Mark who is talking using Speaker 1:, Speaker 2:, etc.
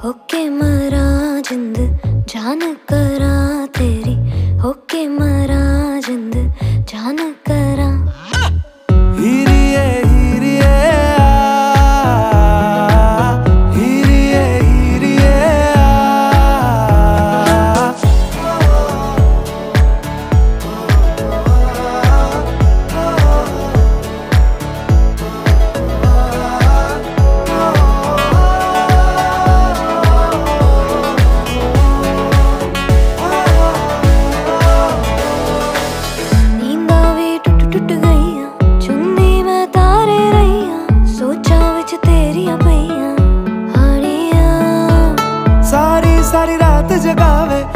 Speaker 1: होके मरा जिंद जान करा तेरी, होके मरा जिंद जान करा।
Speaker 2: हीरिए हीरिए हीरिए हीरिए
Speaker 1: टूट गईया चुन्नी मैं तारे रहिया, सोचा विच तेरिया पईया हानिया।
Speaker 2: सारी सारी रात जगावे